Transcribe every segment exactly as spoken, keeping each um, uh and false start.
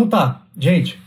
Então tá, gente,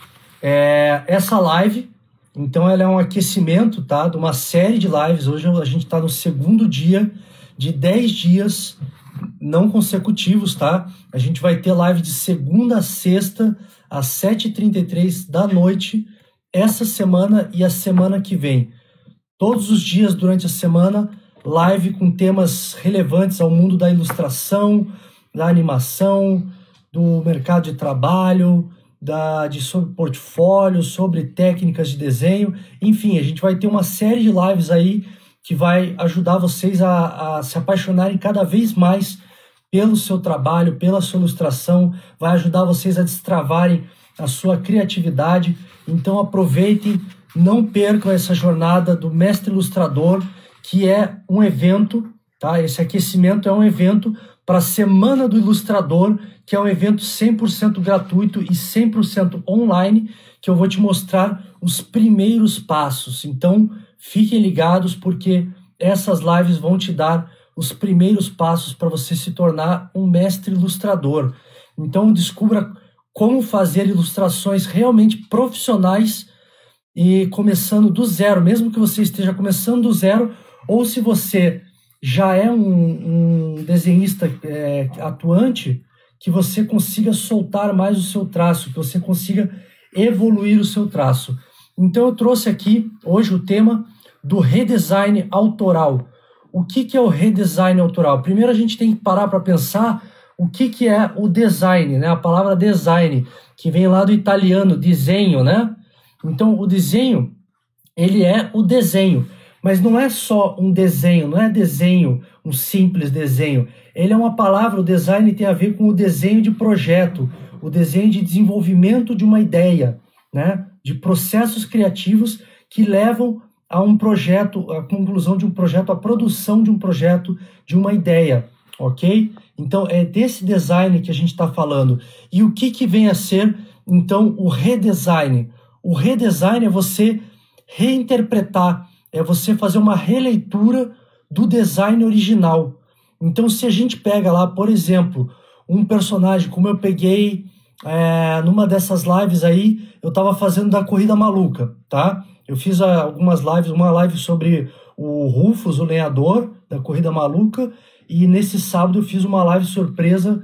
é, essa live, então ela é um aquecimento, tá, de uma série de lives. Hoje a gente tá no segundo dia de dez dias não consecutivos, tá? A gente vai ter live de segunda a sexta, às sete e trinta e três da noite, essa semana e a semana que vem. Todos os dias durante a semana, live com temas relevantes ao mundo da ilustração, da animação, do mercado de trabalho, da, de, sobre portfólio, sobre técnicas de desenho. Enfim, a gente vai ter uma série de lives aí que vai ajudar vocês a, a se apaixonarem cada vez mais pelo seu trabalho, pela sua ilustração, vai ajudar vocês a destravarem a sua criatividade. Então aproveitem, não percam essa jornada do Mestre Ilustrador, que é um evento, tá? Esse aquecimento é um evento para a Semana do Ilustrador, que é um evento cem por cento gratuito e cem por cento online, que eu vou te mostrar os primeiros passos. Então, fiquem ligados, porque essas lives vão te dar os primeiros passos para você se tornar um mestre ilustrador. Então, descubra como fazer ilustrações realmente profissionais e começando do zero, mesmo que você esteja começando do zero, ou se você já é um, um desenhista é, atuante, que você consiga soltar mais o seu traço, que você consiga evoluir o seu traço. Então eu trouxe aqui hoje o tema do redesign autoral. O que, que é o redesign autoral? Primeiro a gente tem que parar para pensar o que, que é o design, né? A palavra design, que vem lá do italiano, desenho, né? Então o desenho, ele é o desenho. Mas não é só um desenho, não é desenho, um simples desenho. Ele é uma palavra, o design tem a ver com o desenho de projeto, o desenho de desenvolvimento de uma ideia, né? De processos criativos que levam a um projeto, a conclusão de um projeto, a produção de um projeto, de uma ideia, ok? Então é desse design que a gente está falando. E o que, que vem a ser, então, o redesign? O redesign é você reinterpretar, é você fazer uma releitura do design original. Então, se a gente pega lá, por exemplo, um personagem, como eu peguei é, numa dessas lives aí, eu estava fazendo da Corrida Maluca, tá? Eu fiz a, algumas lives, uma live sobre o Rufus, o lenhador da Corrida Maluca, e nesse sábado eu fiz uma live surpresa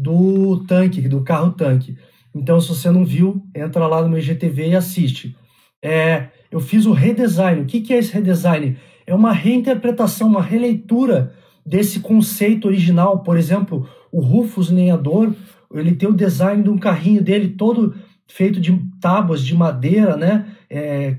do tanque, do carro tanque. Então, se você não viu, entra lá no meu I G T V e assiste. É... Eu fiz o redesign. O que, que é esse redesign? É uma reinterpretação, uma releitura desse conceito original. Por exemplo, o Rufus lenhador, ele tem o design de um carrinho dele todo feito de tábuas de madeira, né? É,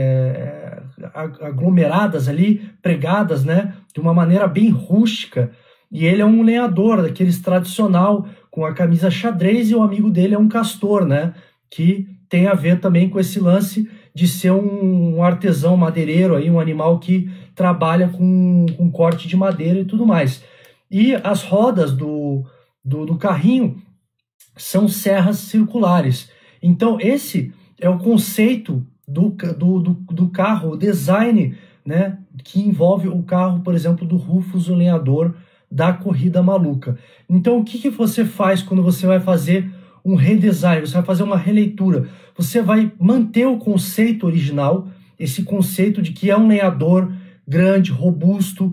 é, aglomeradas ali, pregadas, né? De uma maneira bem rústica. E ele é um lenhador, daqueles tradicional, com a camisa xadrez, e o amigo dele é um castor, né? Que tem a ver também com esse lance de ser um artesão madeireiro, aí, um animal que trabalha com, com corte de madeira e tudo mais. E as rodas do, do, do carrinho são serras circulares. Então esse é o conceito do, do, do, do carro, o design, né, que envolve o carro, por exemplo, do Rufus, o lenhador da Corrida Maluca. Então o que, que você faz quando você vai fazer um redesign, você vai fazer uma releitura? Você vai manter o conceito original, esse conceito de que é um lenhador grande, robusto,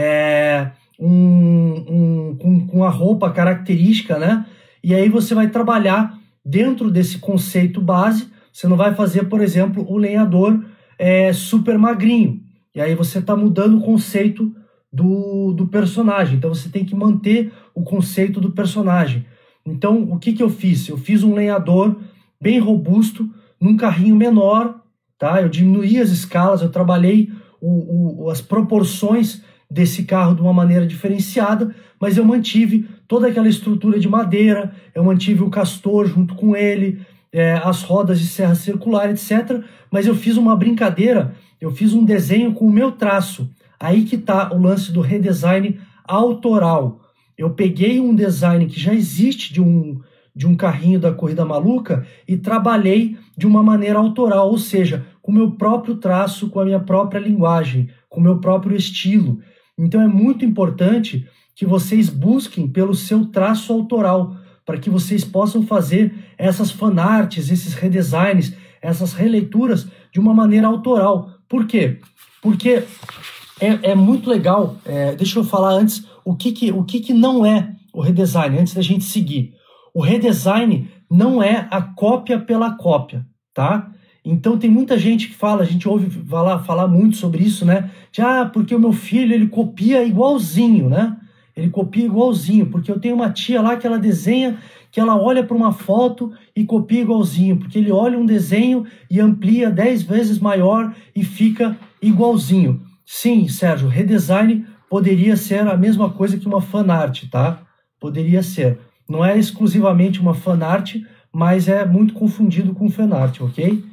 é, um, um, com, com a roupa característica, né? E aí você vai trabalhar dentro desse conceito base. Você não vai fazer, por exemplo, o lenhador é, super magrinho. E aí você está mudando o conceito do, do personagem. Então você tem que manter o conceito do personagem. Então, o que, que eu fiz? Eu fiz um lenhador bem robusto, num carrinho menor, tá? Eu diminuí as escalas, eu trabalhei o, o, as proporções desse carro de uma maneira diferenciada, mas eu mantive toda aquela estrutura de madeira, eu mantive o castor junto com ele, é, as rodas de serra circular, etcétera. Mas eu fiz uma brincadeira, eu fiz um desenho com o meu traço. Aí que está o lance do redesign autoral. Eu peguei um design que já existe de um, de um carrinho da Corrida Maluca e trabalhei de uma maneira autoral, ou seja, com o meu próprio traço, com a minha própria linguagem, com o meu próprio estilo. Então é muito importante que vocês busquem pelo seu traço autoral. para que vocês possam fazer essas fanarts, esses redesigns, essas releituras de uma maneira autoral. Por quê? Porque é, é muito legal, é, deixa eu falar antes o, que, que, o que, que não é o redesign, antes da gente seguir. O redesign não é a cópia pela cópia, tá? Então tem muita gente que fala, a gente ouve falar, falar muito sobre isso, né? De, ah, porque o meu filho, ele copia igualzinho, né? Ele copia igualzinho, porque eu tenho uma tia lá que ela desenha, que ela olha para uma foto e copia igualzinho, porque ele olha um desenho e amplia dez vezes maior e fica igualzinho. Sim, Sérgio, redesign poderia ser a mesma coisa que uma fanart, tá? Poderia ser. Não é exclusivamente uma fanart, mas é muito confundido com fanart, ok?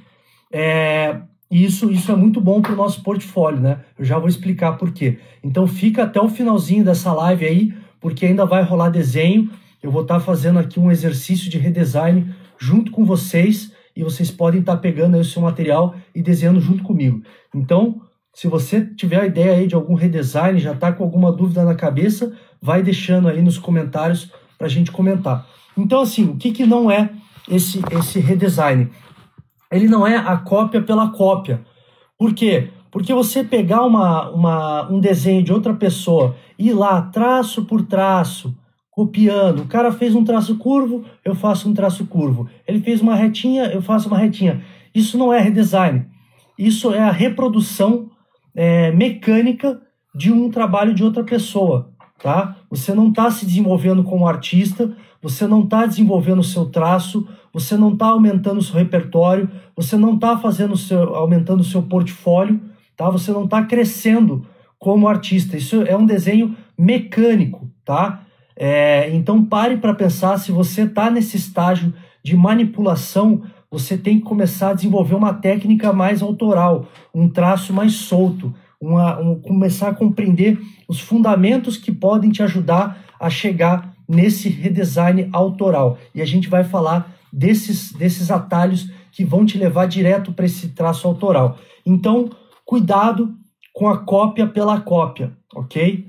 É, isso, isso é muito bom para o nosso portfólio, né? Eu já vou explicar por quê. Então fica até o finalzinho dessa live aí, porque ainda vai rolar desenho. Eu vou estar fazendo aqui um exercício de redesign junto com vocês e vocês podem estar pegando aí o seu material e desenhando junto comigo. Então, se você tiver a ideia aí de algum redesign, já está com alguma dúvida na cabeça, vai deixando aí nos comentários para a gente comentar. Então, assim, o que, que não é esse, esse redesign? Ele não é a cópia pela cópia. Por quê? Porque você pegar uma, uma, um desenho de outra pessoa e ir lá, traço por traço, copiando. O cara fez um traço curvo, eu faço um traço curvo. Ele fez uma retinha, eu faço uma retinha. Isso não é redesign. Isso é a reprodução é, mecânica de um trabalho de outra pessoa, tá? Você não está se desenvolvendo como artista, você não está desenvolvendo o seu traço, você não está aumentando o seu repertório, você não está fazendo o seu, aumentando o seu portfólio, tá? Você não está crescendo como artista. Isso é um desenho mecânico, tá? É, então pare para pensar, se você está nesse estágio de manipulação, você tem que começar a desenvolver uma técnica mais autoral, um traço mais solto, uma, um, começar a compreender os fundamentos que podem te ajudar a chegar nesse redesign autoral. E a gente vai falar desses, desses atalhos que vão te levar direto para esse traço autoral. Então, cuidado com a cópia pela cópia, ok?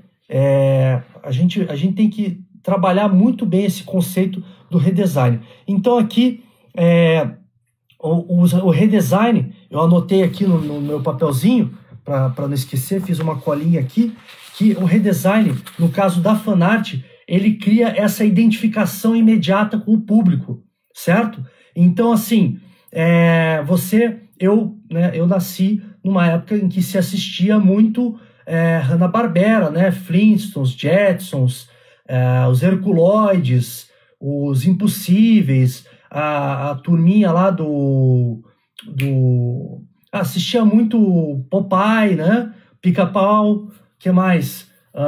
É, a, gente, a gente tem que trabalhar muito bem esse conceito do redesign. Então, aqui, é, o, o, o redesign, eu anotei aqui no, no meu papelzinho, para não esquecer, fiz uma colinha aqui, que o redesign, no caso da fanart, ele cria essa identificação imediata com o público, certo? Então, assim, é, você, eu, né, eu nasci numa época em que se assistia muito é, Hanna-Barbera, né, Flintstones, Jetsons, é, os Herculoides, os Impossíveis, a, a turminha lá do... do assistia muito Popeye, né, Pica-Pau, que mais?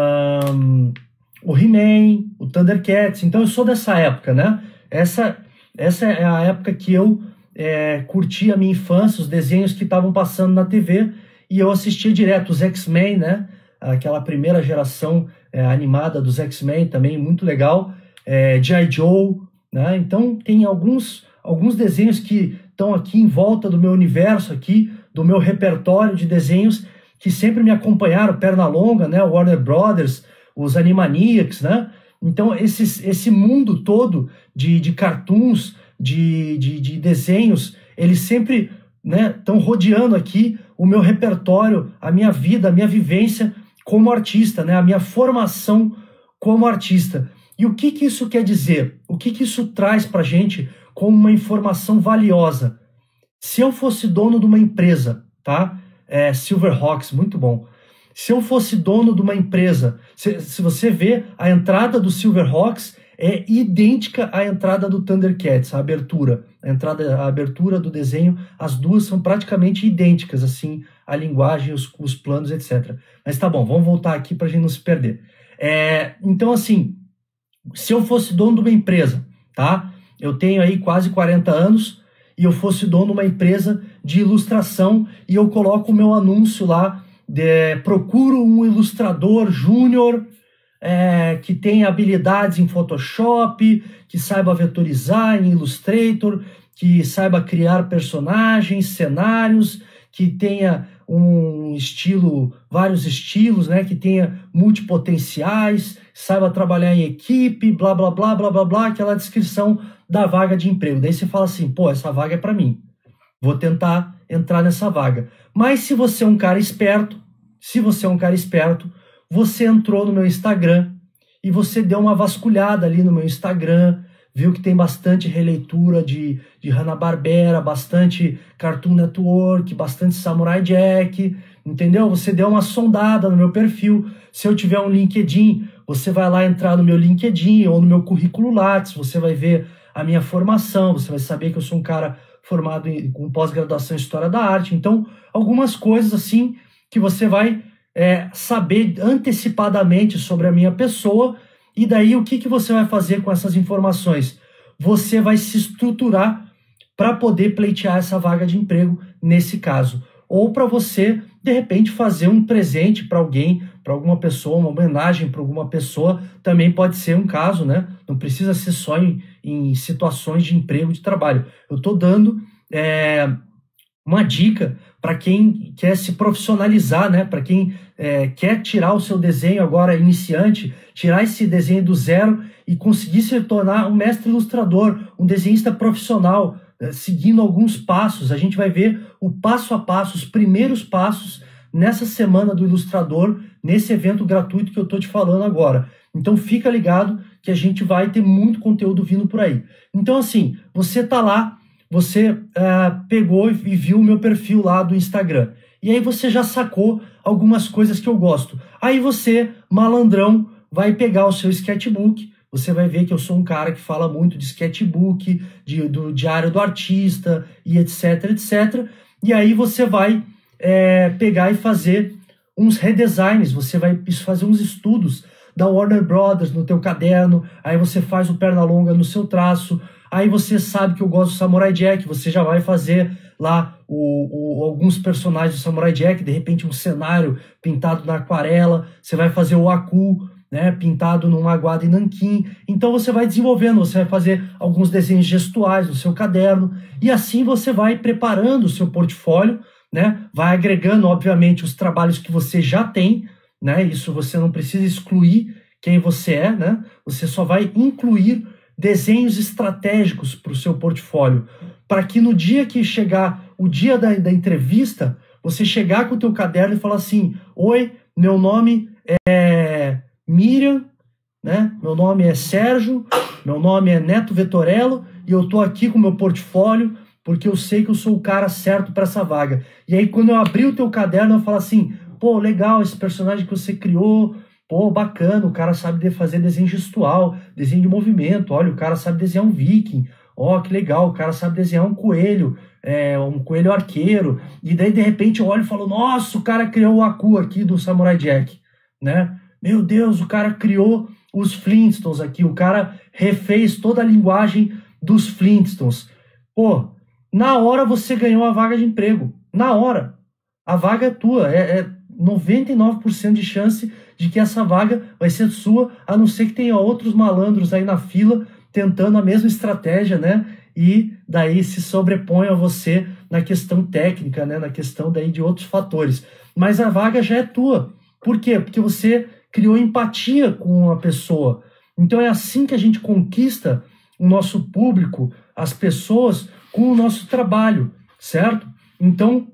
Um, o He-Man, o Thundercats. Então eu sou dessa época, né? Essa, essa é a época que eu é, curti a minha infância, os desenhos que estavam passando na T V, e eu assistia direto os X-Men, né? Aquela primeira geração é, animada dos X-Men, também muito legal. É, G I. Joe, né? Então tem alguns, alguns desenhos que estão aqui em volta do meu universo, aqui, do meu repertório de desenhos, que sempre me acompanharam, Pernalonga, né? Warner Brothers, os Animaniacs, né? Então, esses, esse mundo todo de, de cartoons, de, de, de desenhos, eles sempre estão, né, rodeando aqui o meu repertório, a minha vida, a minha vivência como artista, né? A minha formação como artista. E o que, que isso quer dizer? O que, que isso traz para a gente como uma informação valiosa? Se eu fosse dono de uma empresa, tá? É, Silverhawks, muito bom. Se eu fosse dono de uma empresa, se, se você vê, a entrada do Silverhawks é idêntica à entrada do Thundercats, a abertura. A, entrada, a abertura do desenho, as duas são praticamente idênticas, assim, a linguagem, os, os planos, etcétera. Mas tá bom, vamos voltar aqui para a gente não se perder. É, então, assim, se eu fosse dono de uma empresa, tá? Eu tenho aí quase quarenta anos e eu fosse dono de uma empresa de ilustração e eu coloco o meu anúncio lá, de, procuro um ilustrador júnior é, que tenha habilidades em Photoshop, que saiba vetorizar em Illustrator, que saiba criar personagens, cenários, que tenha um estilo, vários estilos, né? Que tenha multipotenciais, saiba trabalhar em equipe, blá, blá, blá, blá, blá, blá, aquela descrição da vaga de emprego. Daí você fala assim, pô, essa vaga é para mim. Vou tentar entrar nessa vaga. Mas se você é um cara esperto, se você é um cara esperto, você entrou no meu Instagram e você deu uma vasculhada ali no meu Instagram, viu que tem bastante releitura de, de Hanna-Barbera, bastante Cartoon Network, bastante Samurai Jack, entendeu? Você deu uma sondada no meu perfil. Se eu tiver um LinkedIn, você vai lá entrar no meu LinkedIn ou no meu currículo Lattes, você vai ver a minha formação, você vai saber que eu sou um cara formado em, com pós-graduação em História da Arte. Então, algumas coisas assim que você vai é, saber antecipadamente sobre a minha pessoa. E daí, o que, que você vai fazer com essas informações? Você vai se estruturar para poder pleitear essa vaga de emprego nesse caso. Ou para você, de repente, fazer um presente para alguém, para alguma pessoa, uma homenagem para alguma pessoa, também pode ser um caso, né? Não precisa ser só em, em situações de emprego, de trabalho. Eu estou dando é, uma dica para quem quer se profissionalizar, né? Para quem é, quer tirar o seu desenho agora iniciante, tirar esse desenho do zero e conseguir se tornar um mestre ilustrador, um desenhista profissional, seguindo alguns passos. A gente vai ver o passo a passo, os primeiros passos nessa semana do ilustrador, nesse evento gratuito que eu estou te falando agora. Então fica ligado que a gente vai ter muito conteúdo vindo por aí. Então assim, você tá lá, você uh, pegou e viu o meu perfil lá do Instagram. E aí você já sacou algumas coisas que eu gosto. Aí você, malandrão, vai pegar o seu sketchbook. Você vai ver que eu sou um cara que fala muito de sketchbook, de, do diário do artista e etc, etcétera. E aí você vai é, pegar e fazer uns redesigns, você vai fazer uns estudos da Warner Brothers no teu caderno, aí você faz o Pernalonga no seu traço, aí você sabe que eu gosto do Samurai Jack, você já vai fazer lá o, o, alguns personagens do Samurai Jack, de repente um cenário pintado na aquarela, você vai fazer o Aku, né, pintado num aguado em nanquim. Então você vai desenvolvendo, você vai fazer alguns desenhos gestuais no seu caderno, e assim você vai preparando o seu portfólio, né, vai agregando, obviamente, os trabalhos que você já tem, né, isso você não precisa excluir quem você é, né, você só vai incluir desenhos estratégicos para o seu portfólio, para que no dia que chegar o dia da, da entrevista, você chegar com o teu caderno e falar assim, oi, meu nome é Miriam, né? Meu nome é Sérgio, meu nome é Neto Vettorello e eu tô aqui com o meu portfólio porque eu sei que eu sou o cara certo para essa vaga. E aí quando eu abrir o teu caderno eu falo assim, pô, legal esse personagem que você criou, pô, bacana, o cara sabe fazer desenho gestual, desenho de movimento, olha, o cara sabe desenhar um viking, ó, que legal, o cara sabe desenhar um coelho, é, um coelho arqueiro, e daí de repente eu olho e falo, nossa, o cara criou o Aku aqui do Samurai Jack, né? Meu Deus, o cara criou os Flintstones aqui, o cara refez toda a linguagem dos Flintstones. Pô, na hora você ganhou a vaga de emprego. Na hora. A vaga é tua. É, é noventa e nove por cento de chance de que essa vaga vai ser sua, a não ser que tenha outros malandros aí na fila tentando a mesma estratégia, né? E daí se sobrepõe a você na questão técnica, né? Na questão daí de outros fatores. Mas a vaga já é tua. Por quê? Porque você criou empatia com a pessoa. Então é assim que a gente conquista o nosso público, as pessoas, com o nosso trabalho, certo? Então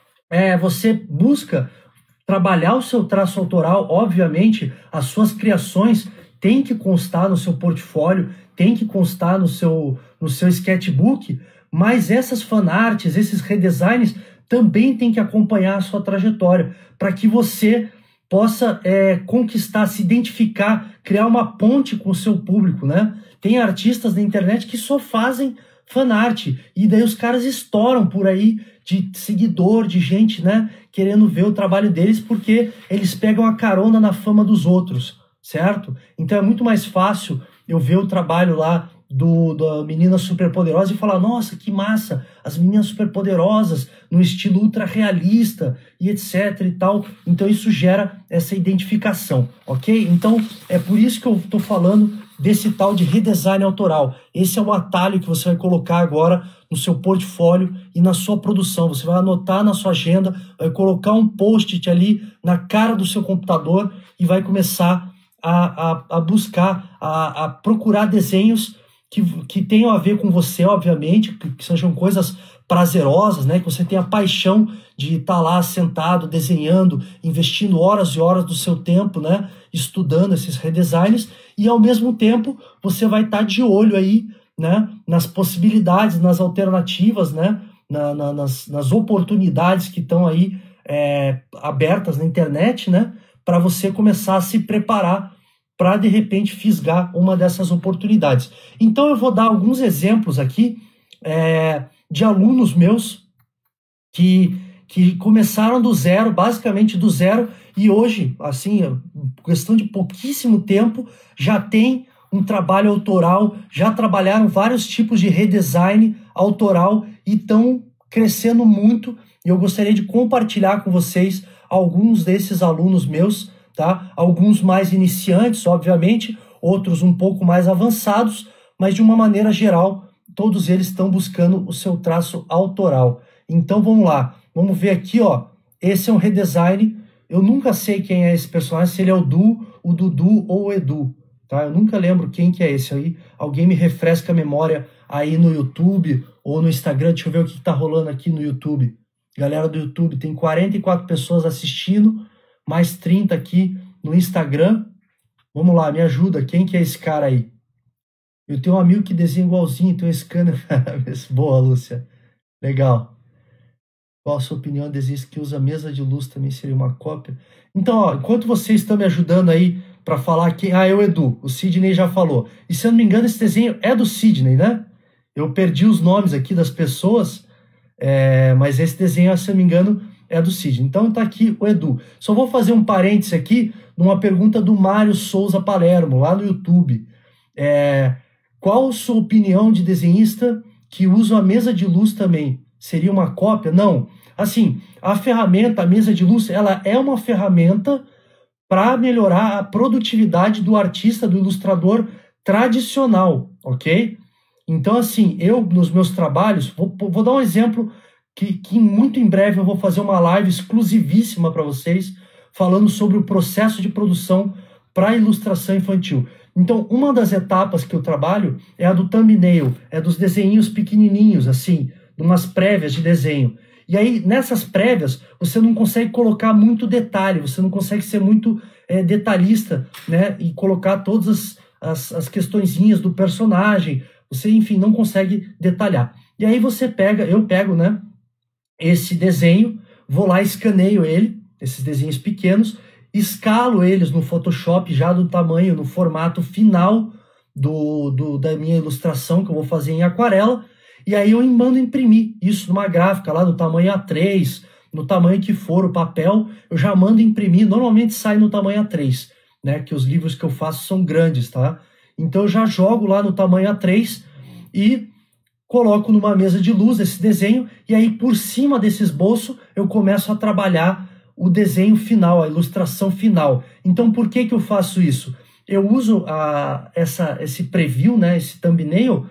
é, você busca trabalhar o seu traço autoral, obviamente, as suas criações têm que constar no seu portfólio, tem que constar no seu, no seu sketchbook, mas essas fanarts, esses redesigns também têm que acompanhar a sua trajetória, para que você possa é, conquistar, se identificar, criar uma ponte com o seu público, né? Tem artistas na internet que só fazem fanart, e daí os caras estouram por aí de seguidor, de gente, né, querendo ver o trabalho deles, porque eles pegam a carona na fama dos outros, certo? Então é muito mais fácil eu ver o trabalho lá do, da menina superpoderosa e falar, nossa, que massa, as meninas superpoderosas no estilo ultra realista e etc e tal. Então isso gera essa identificação, ok? Então é por isso que eu estou falando desse tal de redesign autoral. Esse é o atalho que você vai colocar agora no seu portfólio e na sua produção. Você vai anotar na sua agenda, vai colocar um post-it ali na cara do seu computador e vai começar a, a, a buscar, a, a procurar desenhos que, que tenham a ver com você, obviamente, que, que sejam coisas prazerosas, né? Que você tenha paixão de estar lá sentado, desenhando, investindo horas e horas do seu tempo, né? Estudando esses redesigns, e ao mesmo tempo você vai estar de olho aí, né? Nas possibilidades, nas alternativas, né? Na, na, nas, nas oportunidades que estão aí é, abertas na internet, né? Para você começar a se preparar para de repente fisgar uma dessas oportunidades. Então eu vou dar alguns exemplos aqui é, de alunos meus que, que começaram do zero, basicamente do zero, e hoje, assim, questão de pouquíssimo tempo, já tem um trabalho autoral, já trabalharam vários tipos de redesign autoral e estão crescendo muito. E eu gostaria de compartilhar com vocês alguns desses alunos meus, tá? Alguns mais iniciantes, obviamente, outros um pouco mais avançados, mas de uma maneira geral, todos eles estão buscando o seu traço autoral. Então vamos lá, vamos ver aqui, ó. Esse é um redesign. Eu nunca sei quem é esse personagem, se ele é o Du, o Dudu ou o Edu, tá? Eu nunca lembro quem que é esse aí. Alguém me refresca a memória aí no YouTube ou no Instagram. Deixa eu ver o que tá rolando aqui no YouTube. Galera do YouTube, tem quarenta e quatro pessoas assistindo, mais trinta aqui no Instagram. Vamos lá, me ajuda. Quem que é esse cara aí? Eu tenho um amigo que desenha igualzinho, tem um scanner. Boa, Lúcia. Legal. Qual a sua opinião? Desenhos que usa mesa de luz também seria uma cópia? Então, ó, enquanto vocês estão me ajudando aí para falar aqui... Ah, é o Edu. O Sidney já falou. E se eu não me engano, esse desenho é do Sidney, né? Eu perdi os nomes aqui das pessoas, é, mas esse desenho, se eu não me engano, é do Sidney. Então tá aqui o Edu. Só vou fazer um parêntese aqui numa pergunta do Mário Souza Palermo, lá no YouTube. É, qual a sua opinião de desenhista que usa a mesa de luz também? Seria uma cópia? Não. Assim, a ferramenta, a mesa de luz, ela é uma ferramenta para melhorar a produtividade do artista, do ilustrador tradicional, ok? Então, assim, eu, nos meus trabalhos, vou, vou dar um exemplo que, que muito em breve eu vou fazer uma live exclusivíssima para vocês, falando sobre o processo de produção para ilustração infantil. Então, uma das etapas que eu trabalho é a do thumbnail, é dos desenhinhos pequenininhos, assim, de umas prévias de desenho. E aí, nessas prévias, você não consegue colocar muito detalhe, você não consegue ser muito é, detalhista, né? E colocar todas as, as, as questõezinhas do personagem. Você, enfim, não consegue detalhar. E aí você pega, eu pego, né, esse desenho, vou lá, escaneio ele, esses desenhos pequenos, escalo eles no Photoshop já do tamanho, no formato final do, do, da minha ilustração, que eu vou fazer em aquarela, e aí eu mando imprimir isso numa gráfica lá no tamanho A três, no tamanho que for o papel, eu já mando imprimir, normalmente sai no tamanho A três, né, que os livros que eu faço são grandes, tá? Então eu já jogo lá no tamanho A três e coloco numa mesa de luz esse desenho, e aí por cima desse esboço eu começo a trabalhar o desenho final, a ilustração final. Então por que que eu faço isso? Eu uso a, essa, esse preview, né, esse thumbnail,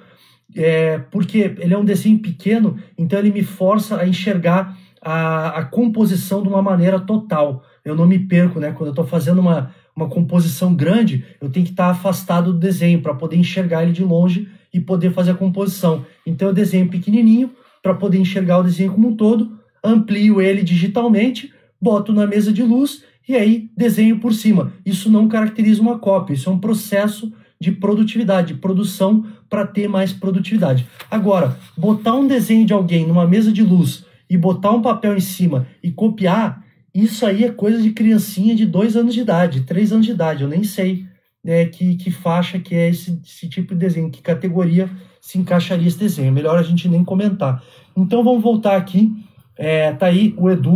é, porque ele é um desenho pequeno, então ele me força a enxergar a, a composição de uma maneira total. Eu não me perco, né? Quando eu estou fazendo uma, uma composição grande, eu tenho que estar afastado do desenho para poder enxergar ele de longe e poder fazer a composição. Então eu desenho pequenininho para poder enxergar o desenho como um todo, amplio ele digitalmente, boto na mesa de luz e aí desenho por cima. Isso não caracteriza uma cópia, isso é um processo de produtividade, de produção para ter mais produtividade. Agora, botar um desenho de alguém numa mesa de luz e botar um papel em cima e copiar, isso aí é coisa de criancinha de dois anos de idade, três anos de idade, eu nem sei né, que, que faixa que é esse, esse tipo de desenho, que categoria se encaixaria esse desenho, é melhor a gente nem comentar. Então vamos voltar aqui, é, tá aí o Edu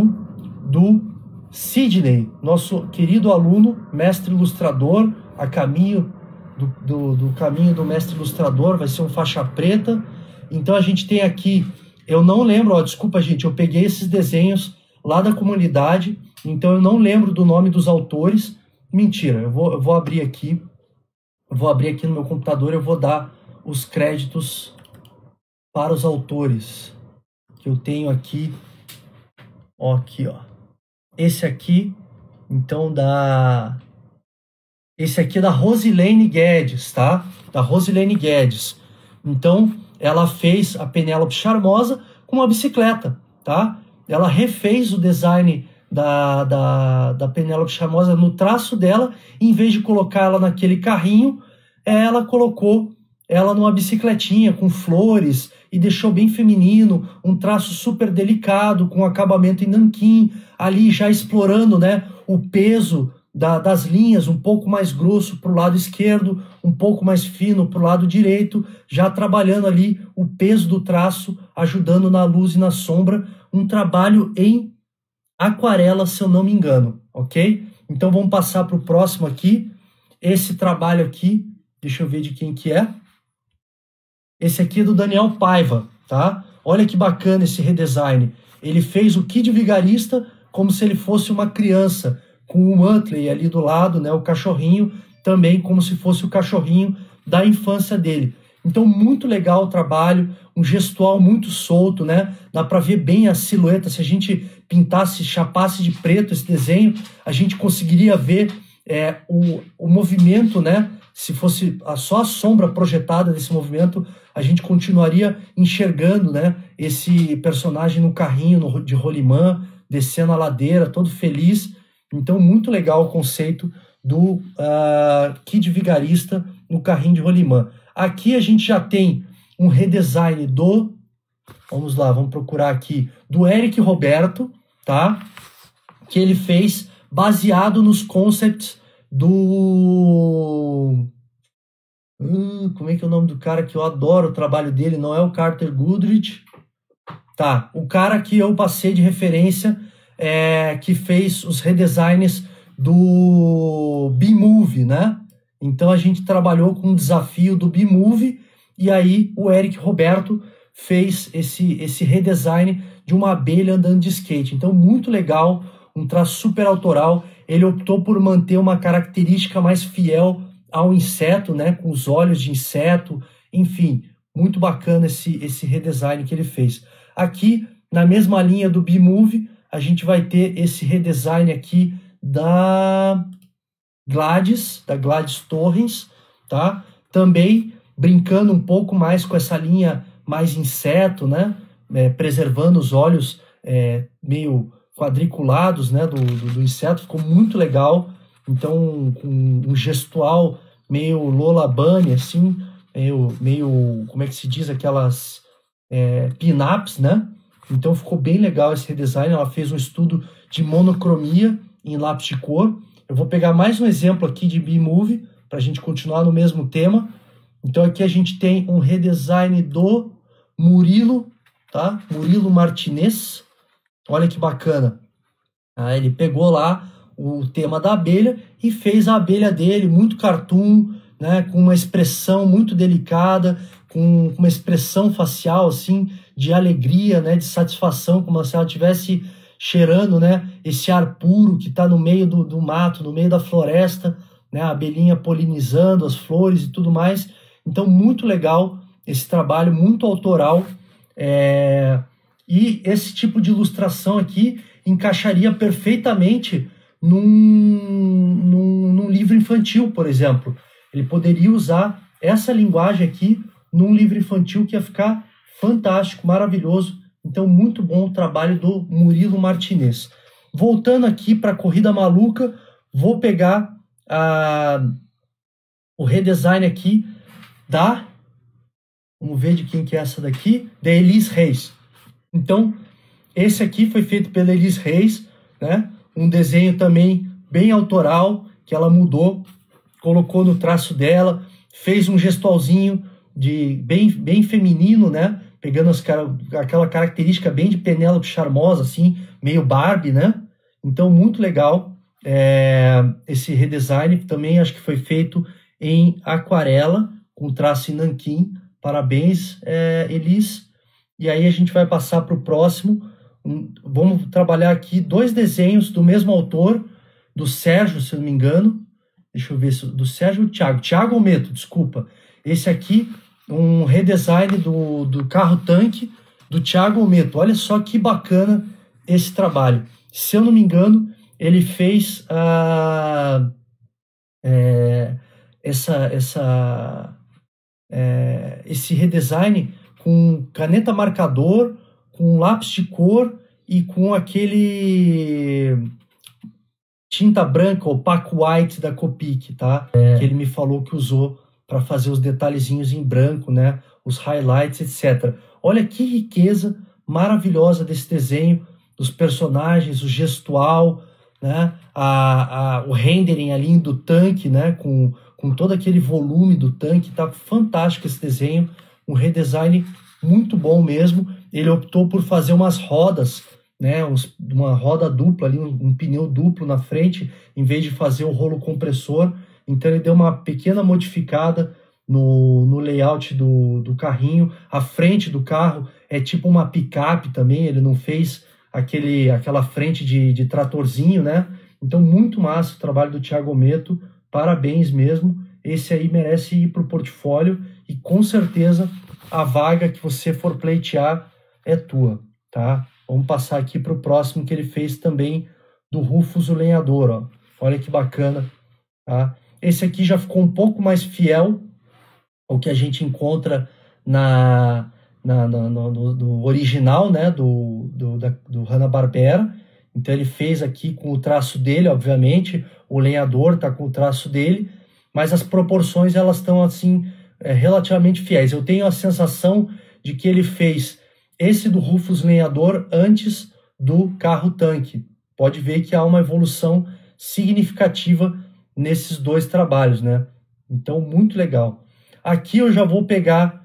do Sidney, nosso querido aluno, mestre ilustrador, a caminho do, do, do caminho do mestre ilustrador, vai ser um faixa preta. Então a gente tem aqui, eu não lembro, ó, desculpa gente, eu peguei esses desenhos lá da comunidade, então eu não lembro do nome dos autores. Mentira, eu vou, eu vou abrir aqui Eu vou abrir aqui no meu computador, eu vou dar os créditos para os autores que eu tenho aqui. Ó, aqui, ó. Esse aqui, então, da... Esse aqui é da Rosilene Guedes, tá? Da Rosilene Guedes. Então, ela fez a Penélope Charmosa com uma bicicleta, tá? Ela refez o design da, da, da Penélope Charmosa no traço dela, em vez de colocar ela naquele carrinho, ela colocou ela numa bicicletinha com flores e deixou bem feminino, um traço super delicado, com acabamento em nanquim, ali já explorando, né, o peso da, das linhas, um pouco mais grosso para o lado esquerdo, um pouco mais fino para o lado direito, já trabalhando ali o peso do traço, ajudando na luz e na sombra, um trabalho em aquarela, se eu não me engano, ok? Então vamos passar para o próximo aqui. Esse trabalho aqui, deixa eu ver de quem que é. Esse aqui é do Daniel Paiva, tá? Olha que bacana esse redesign. Ele fez o Kid Vigarista como se ele fosse uma criança, com o Muttley ali do lado, né? O cachorrinho, também como se fosse o cachorrinho da infância dele. Então, muito legal o trabalho, um gestual muito solto, né? Dá para ver bem a silhueta. Se a gente pintasse, chapasse de preto esse desenho, a gente conseguiria ver é, o, o movimento, né? Se fosse a, só a sombra projetada desse movimento, a gente continuaria enxergando, né, esse personagem no carrinho no, de rolimã, descendo a ladeira, todo feliz. Então, muito legal o conceito do uh, Kid Vigarista no carrinho de rolimã. Aqui a gente já tem um redesign do... Vamos lá, vamos procurar aqui. Do Eric Roberto, tá? Que ele fez baseado nos concepts do... Hum, como é que é o nome do cara que eu adoro o trabalho dele? Não é o Carter Goodrich. Tá, o cara que eu passei de referência, é, que fez os redesigns do B-Movie, né? Então a gente trabalhou com o desafio do B-Movie e aí o Eric Roberto fez esse, esse redesign de uma abelha andando de skate. Então muito legal, um traço super autoral. Ele optou por manter uma característica mais fiel ao inseto, né? Com os olhos de inseto, enfim, muito bacana esse, esse redesign que ele fez. Aqui, na mesma linha do B-Movie, a gente vai ter esse redesign aqui da Gladys, da Gladys Torres, tá? Também brincando um pouco mais com essa linha mais inseto, né? É, preservando os olhos é, meio quadriculados, né? Do, do, do inseto, ficou muito legal. Então, com um gestual meio Lola Bunny, assim, meio, meio, como é que se diz, aquelas é, pin-ups, né? Então ficou bem legal esse redesign. Ela fez um estudo de monocromia em lápis de cor. Eu vou pegar mais um exemplo aqui de B-Movie, para a gente continuar no mesmo tema. Então aqui a gente tem um redesign do Murilo, tá? Murilo Martinez. Olha que bacana. Ah, ele pegou lá o tema da abelha e fez a abelha dele muito cartoon, né, com uma expressão muito delicada, com uma expressão facial assim de alegria, né, de satisfação, como se ela estivesse cheirando, né, esse ar puro que está no meio do, do mato, no meio da floresta, né, a abelhinha polinizando as flores e tudo mais. Então muito legal esse trabalho, muito autoral, é... e esse tipo de ilustração aqui encaixaria perfeitamente Num, num, num livro infantil, por exemplo. Ele poderia usar essa linguagem aqui num livro infantil que ia ficar fantástico, maravilhoso. Então, muito bom o trabalho do Murilo Martinez. Voltando aqui para a Corrida Maluca, vou pegar a, o redesign aqui da... Vamos ver de quem que é essa daqui. Da Elis Reis. Então, esse aqui foi feito pela Elis Reis, né? Um desenho também bem autoral, que ela mudou, colocou no traço dela, fez um gestualzinho de bem, bem feminino, né? Pegando as, aquela característica bem de Penélope Charmosa, assim, meio Barbie, né? Então, muito legal é, esse redesign, também acho que foi feito em aquarela, com traço em nanquim. Parabéns, é, Elis. E aí a gente vai passar para o próximo. Vamos trabalhar aqui dois desenhos do mesmo autor, do Sérgio, se não me engano. deixa eu ver, se do Sérgio ou Thiago, Thiago Almeto, desculpa. Esse aqui, um redesign do, do carro-tanque do Thiago Almeto. Olha só que bacana esse trabalho. Se eu não me engano, ele fez a, é, essa, essa, é, esse redesign com caneta marcador, com lápis de cor e com aquele tinta branca, opaco white da Copic, tá? É. Que ele me falou que usou para fazer os detalhezinhos em branco, né? Os highlights, etcétera. Olha que riqueza maravilhosa desse desenho, dos personagens, o gestual, né? A, a, o rendering ali do tanque, né? Com, com todo aquele volume do tanque, tá fantástico esse desenho, um redesign muito bom mesmo. Ele optou por fazer umas rodas, né? Uns, uma roda dupla ali, um, um pneu duplo na frente, em vez de fazer o rolo compressor. Então ele deu uma pequena modificada no, no layout do, do carrinho. A frente do carro é tipo uma picape também, ele não fez aquele, aquela frente de, de tratorzinho, né? Então muito massa o trabalho do Thiago Almeto, parabéns mesmo. Esse aí merece ir para o portfólio e com certeza a vaga que você for pleitear é tua, tá? Vamos passar aqui para o próximo que ele fez também do Rufus o Lenhador, ó. Olha que bacana, tá? Esse aqui já ficou um pouco mais fiel ao que a gente encontra na, na, na, no, no, no original, né, do, do, da, do Hanna-Barbera. Então ele fez aqui com o traço dele, obviamente, o lenhador tá com o traço dele, mas as proporções elas estão assim é, relativamente fiéis. Eu tenho a sensação de que ele fez esse do Rufus Lenhador antes do carro-tanque. Pode ver que há uma evolução significativa nesses dois trabalhos, né? Então, muito legal. Aqui eu já vou pegar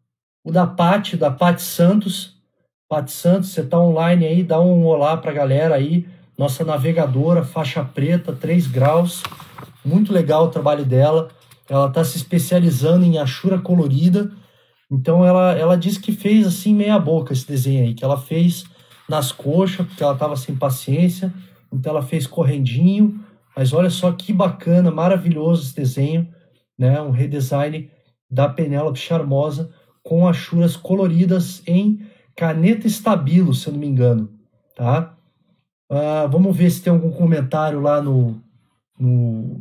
o da Paty, da Paty Santos. Paty Santos, você tá online aí, dá um olá pra galera aí. Nossa navegadora, faixa preta, três graus. Muito legal o trabalho dela. Ela tá se especializando em achura colorida. Então, ela, ela disse que fez assim meia boca esse desenho aí, que ela fez nas coxas, porque ela tava sem paciência. Então, ela fez correndinho. Mas olha só que bacana, maravilhoso esse desenho, né? Um redesign da Penélope Charmosa com achuras coloridas em caneta estabilo, se eu não me engano, tá? Uh, vamos ver se tem algum comentário lá no, no,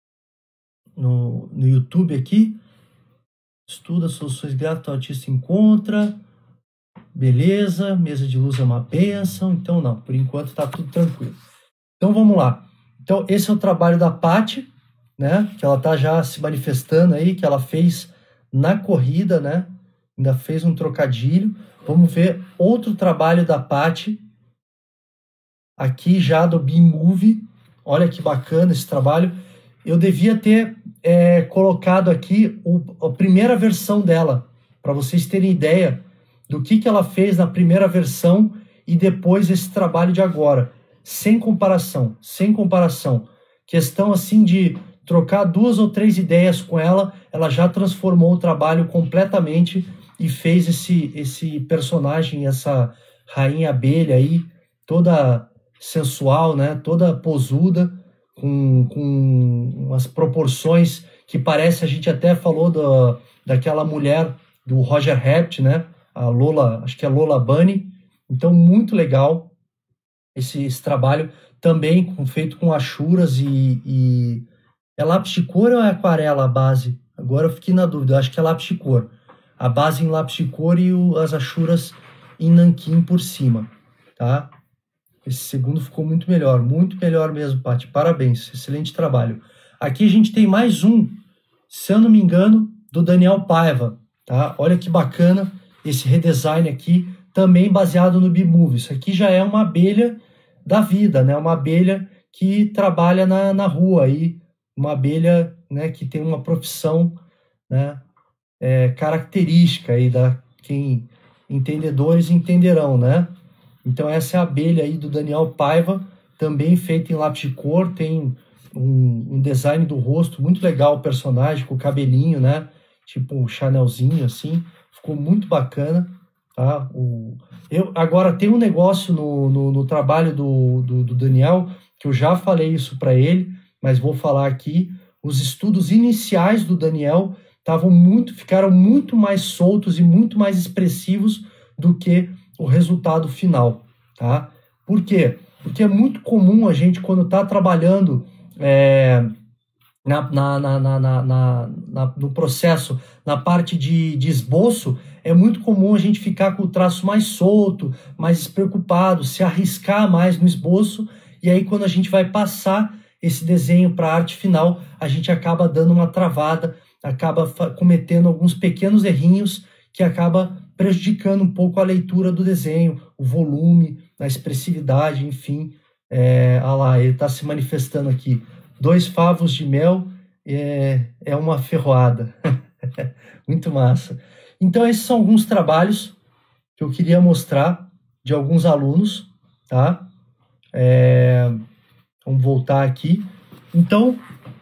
no, no YouTube aqui. Estuda soluções gráficas, o artista encontra. Beleza, mesa de luz é uma bênção. Então não, por enquanto tá tudo tranquilo. Então vamos lá. Então, esse é o trabalho da Paty, né? Que ela tá já se manifestando aí, que ela fez na corrida, né? Ainda fez um trocadilho. Vamos ver outro trabalho da Paty, aqui já do B-Movie. Olha que bacana esse trabalho. Eu devia ter é, colocado aqui o, a primeira versão dela, para vocês terem ideia do que, que ela fez na primeira versão e depois esse trabalho de agora. Sem comparação, sem comparação. Questão assim de trocar duas ou três ideias com ela, ela já transformou o trabalho completamente e fez esse, esse personagem, essa rainha abelha aí, toda sensual, né? Toda posuda, com, com umas proporções que parece, a gente até falou da, daquela mulher do Roger Rabbit, né? A Lola, acho que é Lola Bunny. Então, muito legal. Esse, esse trabalho também com, feito com achuras e, e... É lápis de cor ou é aquarela a base? Agora eu fiquei na dúvida, acho que é lápis de cor. A base em lápis de cor e o, as achuras em nanquim por cima, tá? Esse segundo ficou muito melhor, muito melhor mesmo, Paty. Parabéns, excelente trabalho. Aqui a gente tem mais um, se eu não me engano, do Daniel Paiva, tá? Olha que bacana esse redesign aqui, também baseado no B-Movie. Isso aqui já é uma abelha da vida, né? Uma abelha que trabalha na, na rua aí, uma abelha, né, que tem uma profissão, né, é, característica aí da quem entendedores entenderão, né? Então essa é a abelha aí do Daniel Paiva, também feita em lápis de cor, tem um, um design do rosto muito legal, o personagem com o cabelinho, né? Tipo um Chanelzinho assim, ficou muito bacana. Tá? O, eu, agora, tem um negócio no, no, no trabalho do, do, do Daniel, que eu já falei isso para ele, mas vou falar aqui. os estudos iniciais do Daniel estavam muito, ficaram muito mais soltos e muito mais expressivos do que o resultado final, tá? Por quê? Porque é muito comum a gente, quando está trabalhando é, na, na, na, na, na, na, no processo, na parte de, de esboço, é muito comum a gente ficar com o traço mais solto, mais despreocupado, se arriscar mais no esboço, e aí quando a gente vai passar esse desenho para a arte final, a gente acaba dando uma travada, acaba cometendo alguns pequenos errinhos que acaba prejudicando um pouco a leitura do desenho, o volume, a expressividade, enfim. É, olha lá, ele está se manifestando aqui. Dois favos de mel é, é uma ferroada. Muito massa. Então, esses são alguns trabalhos que eu queria mostrar de alguns alunos, tá? É, vamos voltar aqui. Então,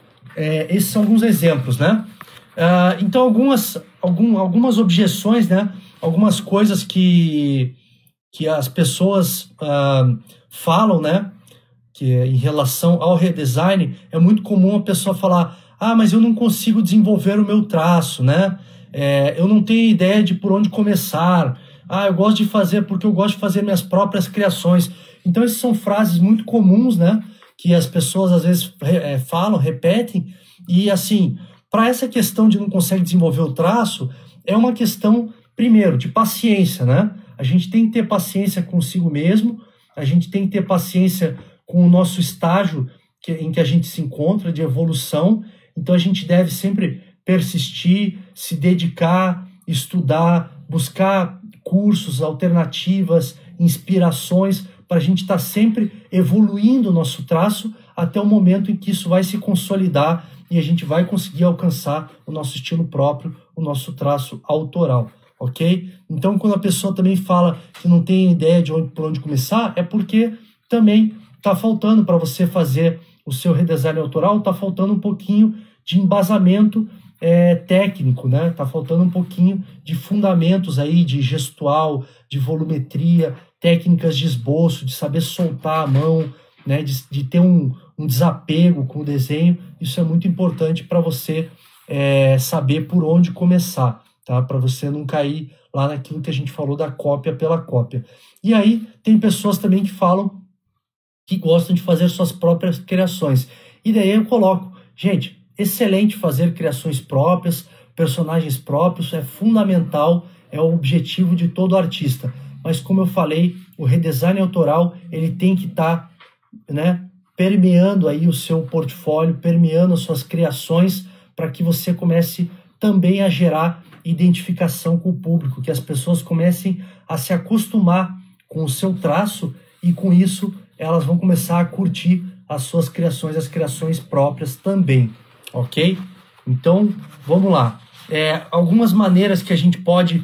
é, esses são alguns exemplos, né? Uh, então, algumas, algum, algumas objeções, né? Algumas coisas que, que as pessoas uh, falam, né? Que em relação ao redesign, é muito comum a pessoa falar: ah, mas eu não consigo desenvolver o meu traço, né? É, eu não tenho ideia de por onde começar. Ah, eu gosto de fazer porque eu gosto de fazer minhas próprias criações. Então, essas são frases muito comuns, né? Que as pessoas às vezes é, falam, repetem. E assim, para essa questão de não conseguir desenvolver o traço, é uma questão, primeiro, de paciência, né? A gente tem que ter paciência consigo mesmo, a gente tem que ter paciência com o nosso estágio que, em que a gente se encontra, de evolução. Então, a gente deve sempre persistir, se dedicar, estudar, buscar cursos, alternativas, inspirações, para a gente estar tá sempre evoluindo o nosso traço até o momento em que isso vai se consolidar e a gente vai conseguir alcançar o nosso estilo próprio, o nosso traço autoral, ok? Então, quando a pessoa também fala que não tem ideia de onde, por onde começar, é porque também está faltando para você fazer o seu redesign autoral, está faltando um pouquinho de embasamento é, técnico, né? Está faltando um pouquinho de fundamentos aí, de gestual, de volumetria, técnicas de esboço, de saber soltar a mão, né? de, de ter um, um desapego com o desenho. Isso é muito importante para você é, saber por onde começar, tá? Para você não cair lá naquilo que a gente falou da cópia pela cópia. E aí tem pessoas também que falam que gostam de fazer suas próprias criações. E daí eu coloco, gente, excelente fazer criações próprias, personagens próprios, é fundamental, é o objetivo de todo artista. Mas como eu falei, o redesign autoral, ele tem que estar, tá, né, permeando aí o seu portfólio, permeando as suas criações, para que você comece também a gerar identificação com o público, que as pessoas comecem a se acostumar com o seu traço e com isso elas vão começar a curtir as suas criações, as criações próprias também, ok? Então, vamos lá. É, algumas maneiras que a gente pode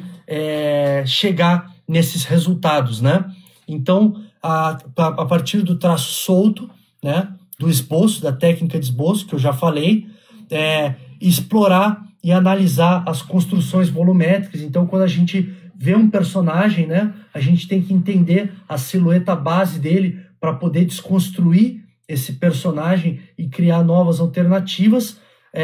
é, chegar nesses resultados, né? Então, a, a partir do traço solto, né? Do esboço, da técnica de esboço, que eu já falei, é, explorar e analisar as construções volumétricas. Então, quando a gente vê um personagem, né? A gente tem que entender a silhueta base dele para poder desconstruir esse personagem e criar novas alternativas,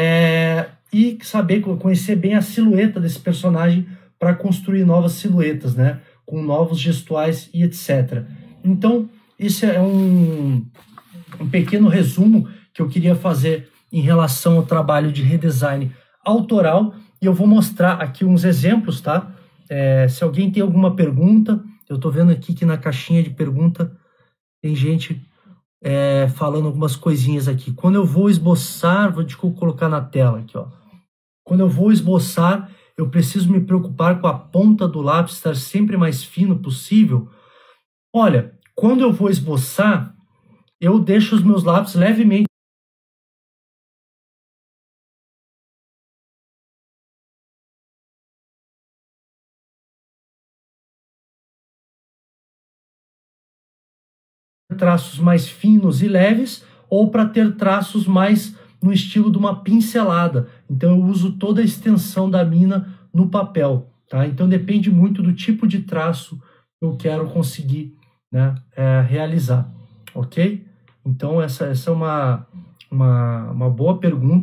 é, e saber conhecer bem a silhueta desse personagem para construir novas silhuetas, né, com novos gestuais e etcétera. Então, isso é um, um pequeno resumo que eu queria fazer em relação ao trabalho de redesign autoral, e eu vou mostrar aqui uns exemplos, tá? É, se alguém tem alguma pergunta, eu estou vendo aqui que na caixinha de pergunta tem gente é, falando algumas coisinhas aqui. Quando eu vou esboçar, vou, deixa eu colocar na tela aqui, ó. Quando eu vou esboçar, eu preciso me preocupar com a ponta do lápis estar sempre mais fino possível. Olha, quando eu vou esboçar, eu deixo os meus lápis levemente traços mais finos e leves, ou para ter traços mais no estilo de uma pincelada. Então eu uso toda a extensão da mina no papel, tá? Então depende muito do tipo de traço que eu quero conseguir, né, é, realizar, ok? Então essa, essa é uma, uma, uma boa pergunta.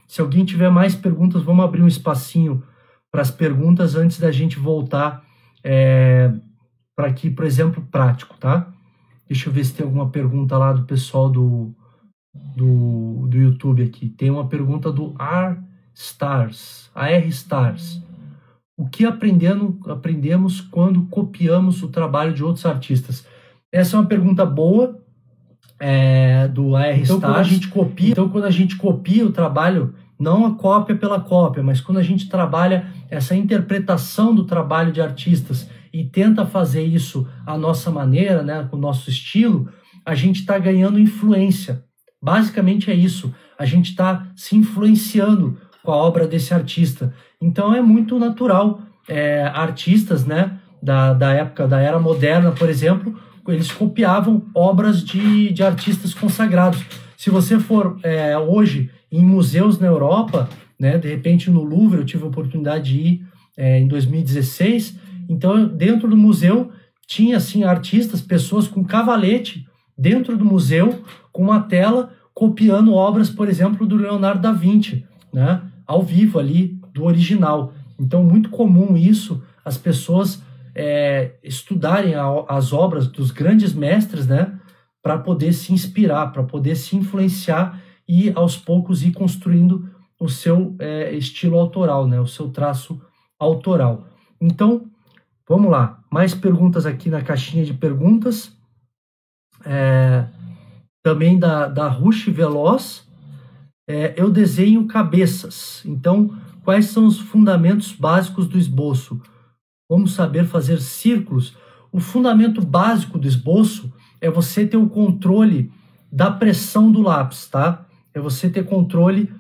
Se alguém tiver mais perguntas, vamos abrir um espacinho para as perguntas antes da gente voltar é, para aqui, por exemplo, prático, tá? Deixa eu ver se tem alguma pergunta lá do pessoal do, do, do YouTube aqui. Tem uma pergunta do R Stars, A R Stars. O que aprendendo, aprendemos quando copiamos o trabalho de outros artistas? Essa é uma pergunta boa, é, do A R então, Stars. Quando a gente copia, então, quando a gente copia o trabalho, não a cópia pela cópia, mas quando a gente trabalha essa interpretação do trabalho de artistas e tenta fazer isso à nossa maneira, né, com o nosso estilo, a gente está ganhando influência. Basicamente é isso. A gente está se influenciando com a obra desse artista. Então é muito natural. É, artistas, né, da, da época da Era Moderna, por exemplo, eles copiavam obras de, de artistas consagrados. Se você for é, hoje em museus na Europa, né, de repente no Louvre, eu tive a oportunidade de ir é, em dois mil e dezesseis, então dentro do museu tinha assim, artistas, pessoas com cavalete dentro do museu, com uma tela, copiando obras, por exemplo, do Leonardo da Vinci, né, ao vivo ali, do original. Então, muito comum isso, as pessoas é, estudarem a, as obras dos grandes mestres, né, para poder se inspirar, para poder se influenciar e, aos poucos, ir construindo o seu é, estilo autoral, né, o seu traço autoral. Então, vamos lá. Mais perguntas aqui na caixinha de perguntas. É, também da, da Rush Veloz. É, eu desenho cabeças. Então, quais são os fundamentos básicos do esboço? Vamos saber fazer círculos. O fundamento básico do esboço é você ter o controle da pressão do lápis, tá? É você ter controle